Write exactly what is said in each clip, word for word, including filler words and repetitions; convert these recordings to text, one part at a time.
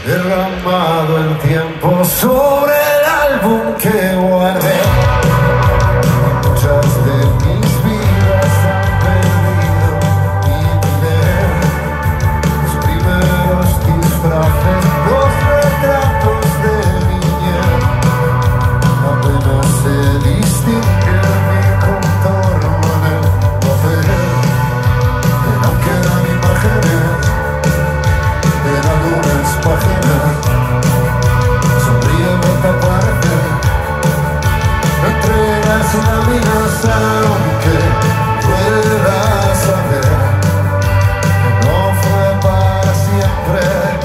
derramado el tiempo sobre el álbum que guardé. Muchas de mis vidas han perdido mi leer. Los primeros disfraces, los retratos de niñez, apenas se distingue mi contorno en el papel. Pero quedan imágenes en algunas páginas. Sonríe, vuelve a aparecer. No entregas una amenaza, aunque puedas saber que no fue para siempre.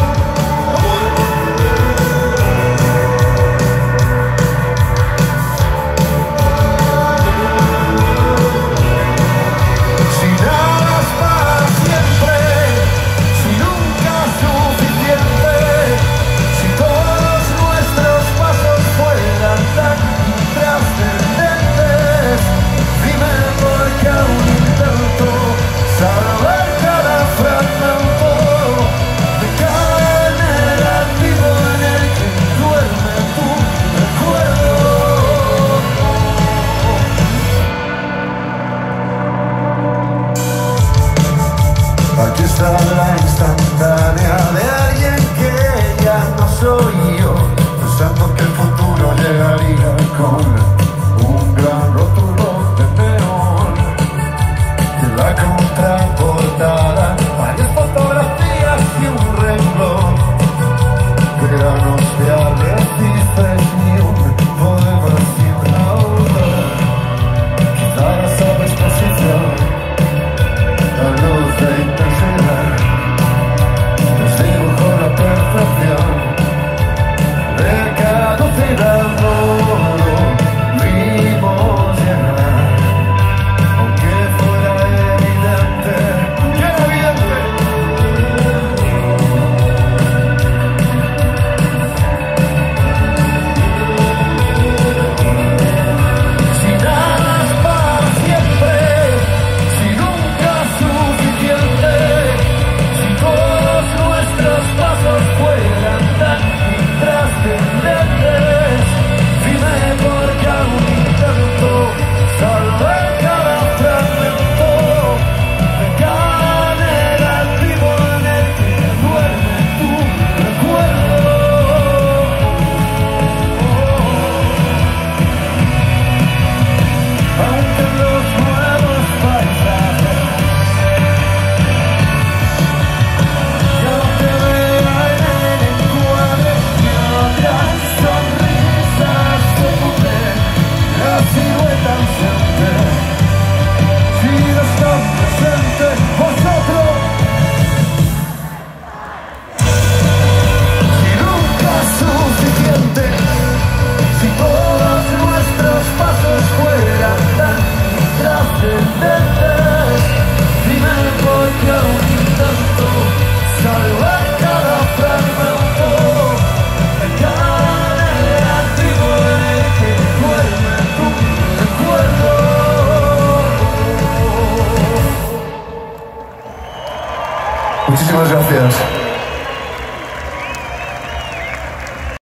Si nada es para siempre, si nunca es suficiente, si todos nuestros pasos fueran tan intrascendentes, dime por qué aún intento salvar cada fragmento de cada negativo en el que duerme tu recuerdo. Aquí está la instantánea de alguien que ya no soy yo, pensando que el futuro llegaría con un gran rótulo de neón. En la contraportada varias fotografías y un renglón, granos de arrecifes y un poema sin autor. Quizá la sobreexposición, la luz de intensidad, les dibujo la perfección de caducidad. No lo vimos llegar, aunque fuera evidente, que era evidente. Si nada es para siempre, si nunca es suficiente, si todos nuestros pasos fueran tan intrascendentes, dime por qué aún intento salvar cada fragmento de cada negativo en el que duerme tu recuerdo. Aunque en los nuevos paisajes ya no te vea en el encuadre, y otras sonrisas se cubren la silueta ausente. Si no estás presente vosotros, si nunca es suficiente, si todos nuestros pasos fueran tan intrascendentes, dime por qué aún intento salvar cada fragmento de cada negativo en el que duerme tu recuerdo. Muchísimas gracias.